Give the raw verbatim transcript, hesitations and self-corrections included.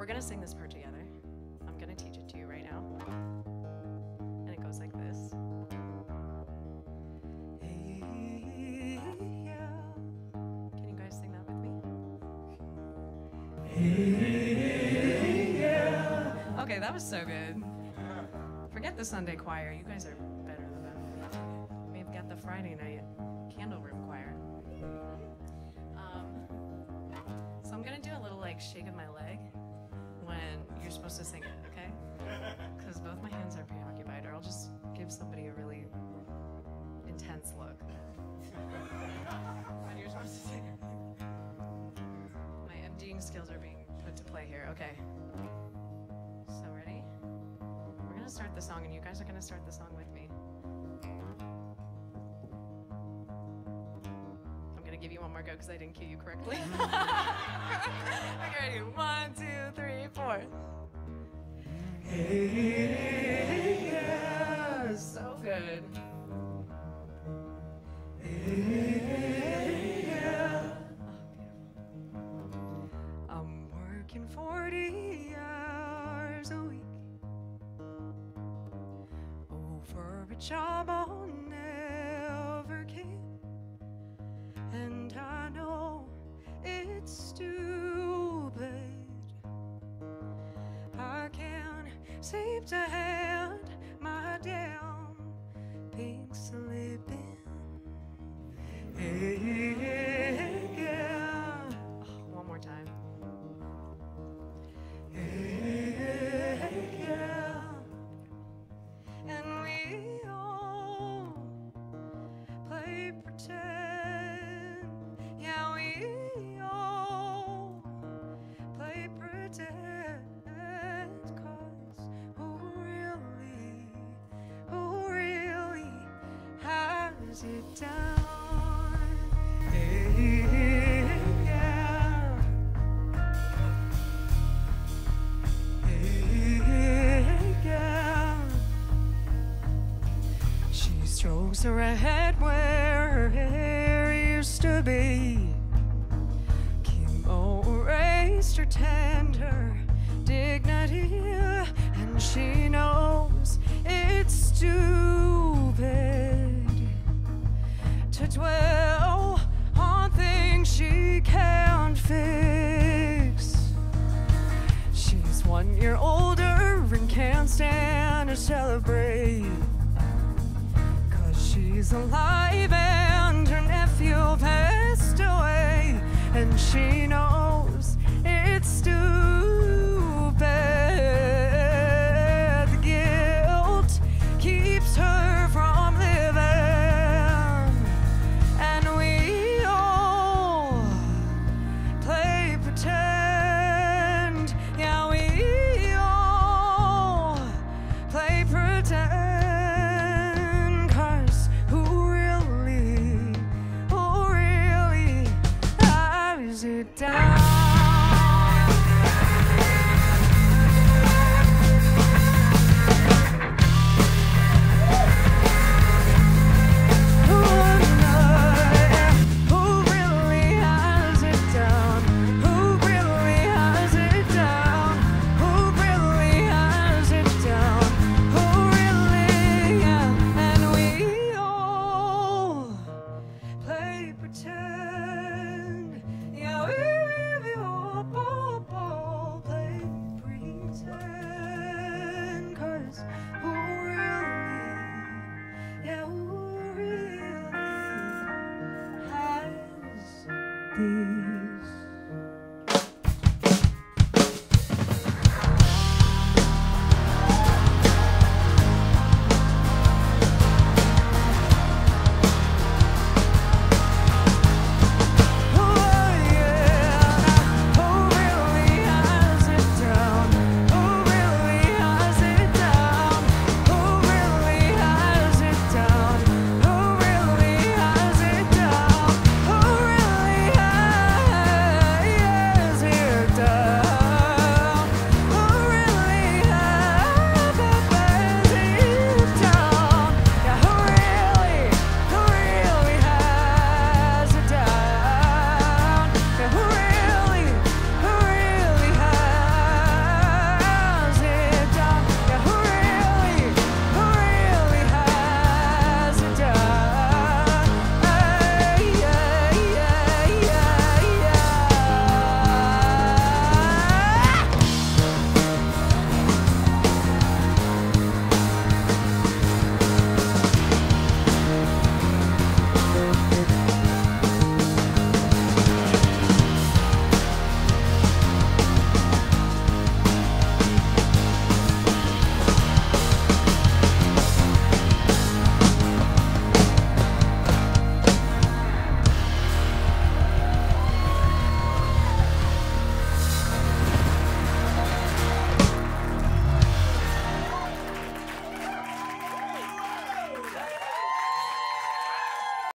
we're gonna sing this part together. I'm gonna teach it to you right now. And it goes like this. Hey, yeah. Can you guys sing that with me? Hey, yeah. Okay, that was so good. Forget the Sunday choir. You guys are better than that. We've got the Friday night candle room choir. Um, so I'm gonna do a little like shake of my leg when you're supposed to sing it, okay? Because both my hands are preoccupied, or I'll just give somebody a really intense look when you're supposed to sing it. My MDing skills are being put to play here. Okay. So ready? We're gonna start the song, and you guys are gonna start the song with me. I'm gonna give you one more go because I didn't cue you correctly. Okay, ready? One, two, three, four. Hey, yeah, so good. Hey, yeah. Oh, beautiful. I'm working forty hours a week over a job I'll never keep, and I know it's stupid. I can't seem to hand my damn pink slip in. Hey, yeah. Oh, one more time. Hey, yeah. And we all play pretend. Yeah, we all play pretend. Cause who really, who really has it done? Hey, yeah. Hey, yeah. She strokes her head where her hair used to be. Chemo erased her tender dignity, and she knows it's stupid to dwell on things she can't fix. She's one year older and can't stand to celebrate, 'cause she's alive and her nephew passed away, and she knows